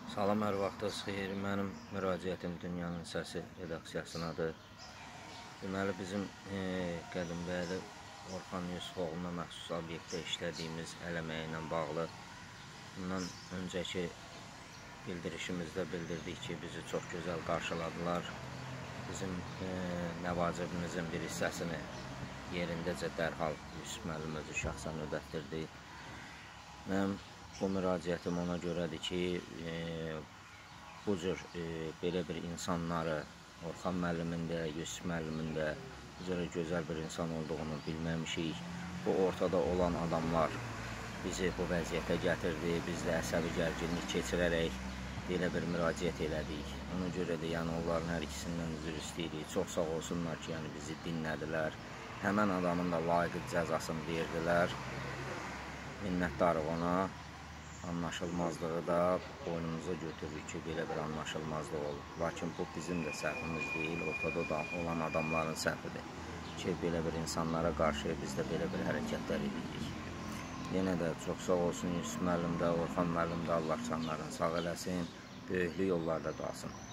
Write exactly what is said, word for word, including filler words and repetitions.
Salam, hər vaxtınız xeyir. Mənim müraciətim Dünyanın Səsi redaksiyasınadır. Deməli, bizim e, qədimbəli Orxan Yusufoğluna məxsus obyektdə işlədiyimiz əl əməyi ilə bağlı bundan öncəki bildirişimizdə bildirdik ki, bizi çox gözəl qarşıladılar. Bizim e, nəvacibimizin bir hissəsini yerindəcə dərhal Yusuf müəllim özü şəxsən ödətdirdi. Mənim bu müraciətim ona görədir ki, e, bu cür e, belə bir insanları Orxan müəllimin də, Yusuf müəllimin də bu cür gözəl bir insan olduğunu bilməmişik. Bu ortada olan adamlar bizi bu vəziyyətə gətirdi. Biz də əsəbi gərginlik keçirərək belə bir müraciət elədik. Ona görə də yəni onların hər ikisindən üzr istəyirik. Çox sağ olsunlar ki, yəni bizi dinlədilər. Həmən adamın da layiq cəzasını verdilər. Minnətdarıq ona. Anlaşılmazlığı da boynumuza götürürük ki, belə bir anlaşılmazlıq olur. Lakin bu bizim də səhvimiz deyil, ortada da olan adamların səhvidir ki, belə bir insanlara qarşı biz də belə bir hərəkətlər edirik. Yenə də çox sağ olsun Yusuf müəllim də, Orxan müəllim də, Allah canlarını sağ eləsin, böyüklü yollarda qalsın.